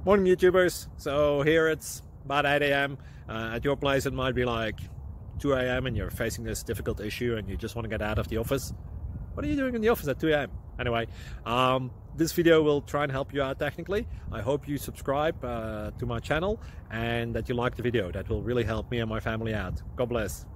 Morning YouTubers. So here it's about 8 a.m. At your place it might be like 2 a.m. and you're facing this difficult issue and you just want to get out of the office. What are you doing in the office at 2 a.m.? Anyway, this video will try and help you out technically. I hope you subscribe to my channel and that you like the video. That will really help me and my family out. God bless.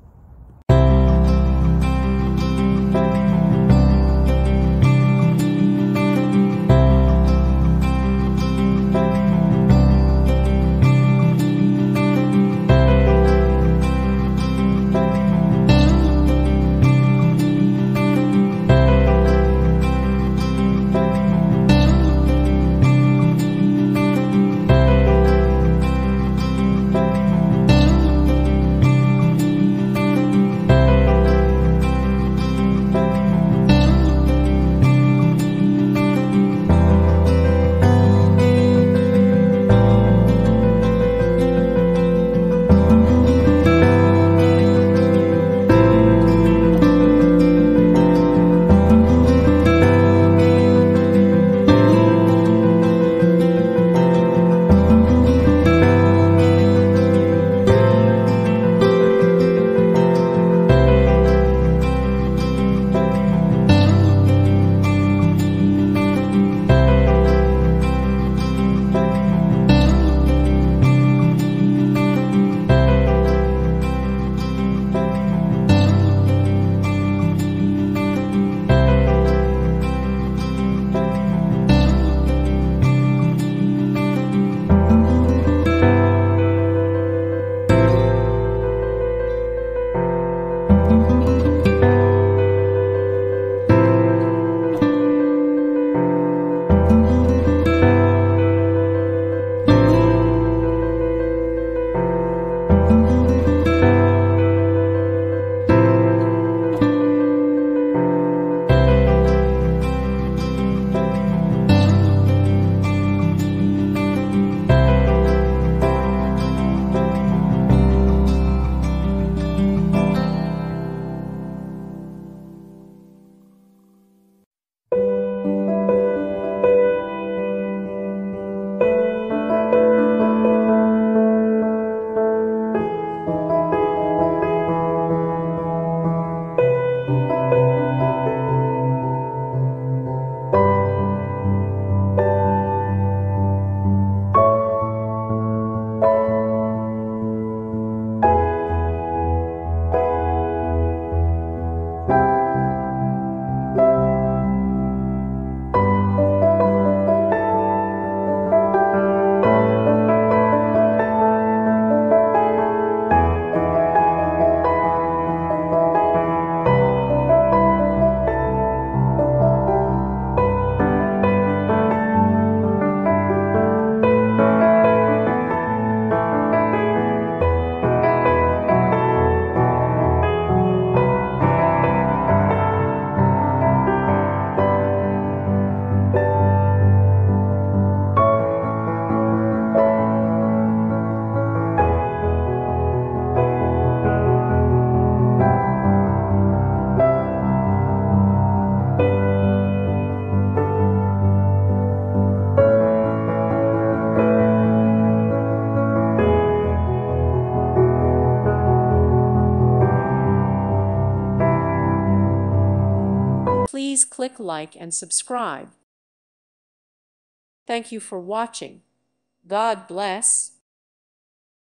Please click like and subscribe. Thank you for watching. God bless.